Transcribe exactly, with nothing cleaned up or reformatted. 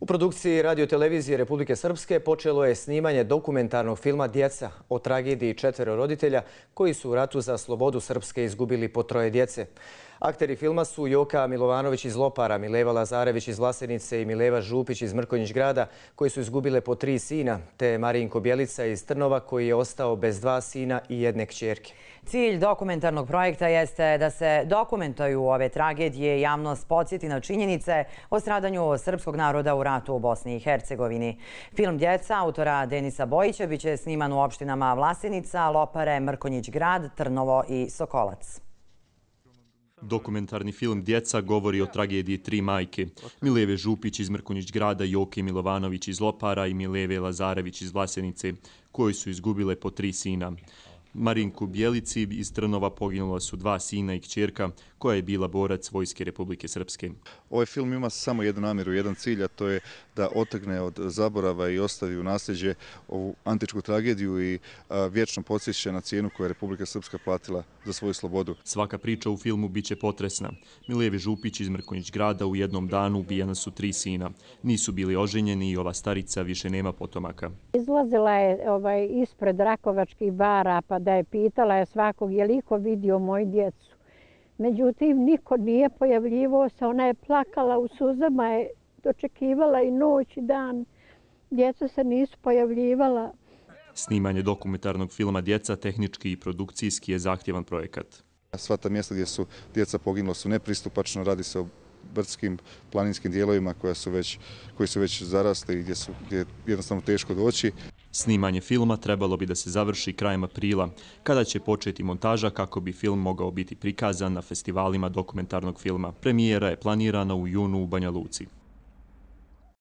U produkciji radiotelevizije Republike Srpske počelo je snimanje dokumentarnog filma Djeca o tragediji četvero roditelja koji su u ratu za slobodu Srpske izgubili po troje djece. Akteri filma su Joka Milovanović iz Lopara, Mileva Lazarević iz Vlasenice i Mileva Župić iz Mrkonjić Grada, koji su izgubile po tri sina, te Marinko Bjelica iz Trnova koji je ostao bez dva sina i jedne kćerke. Cilj dokumentarnog projekta jeste da se dokumentuju ove tragedije i javnost podsjeti na činjenice o stradanju srpskog naroda u ratu u Bosni i Hercegovini. Film Djeca autora Denisa Bojića biće sniman u opštinama Vlasenica, Lopare, Mrkonjić Grad, Trnovo i Sokolac. Dokumentarni film Djeca govori o tragediji tri majke. Mileve Župić iz Mrkonjić Grada, Joke Milovanović iz Lopara i Mileve Lazarević iz Vlasenice, koji su izgubile po tri sina. Marinku Bjelici iz Trnova poginula su dva sina i kćerka, koja je bila borac Vojske Republike Srpske. Ovaj film ima samo jednu namjeru, jedan cilj, a to je da otrgne od zaborava i ostavi u nasljeđe ovu antičku tragediju i a, vječno podsjeća na cijenu koju je Republika Srpska platila za svoju slobodu. Svaka priča u filmu biće potresna. Mileve Župić iz Mrkonjić Grada u jednom danu ubijena su tri sina. Nisu bili oženjeni i ova starica više nema potomaka. Izlazila je ovaj, ispred Rakovačkih bara pa da je pitala je svakog je li iko vidio moju djecu. Međutim, niko nije pojavljivao se, ona je plakala u suzama, je dočekivala i noć i dan. Djeca se nisu pojavljivala. Snimanje dokumentarnog filma Djeca tehnički i produkcijski je zahtjevan projekat. Sva ta mjesta gdje su djeca poginula su nepristupačno, radi se o brdskim, planinskim dijelovima koja su već, koji su već zarasli i gdje, su, gdje je jednostavno teško doći. Snimanje filma trebalo bi da se završi krajem aprila, kada će početi montaža kako bi film mogao biti prikazan na festivalima dokumentarnog filma. Premijera je planirana u junu u Banja Luci.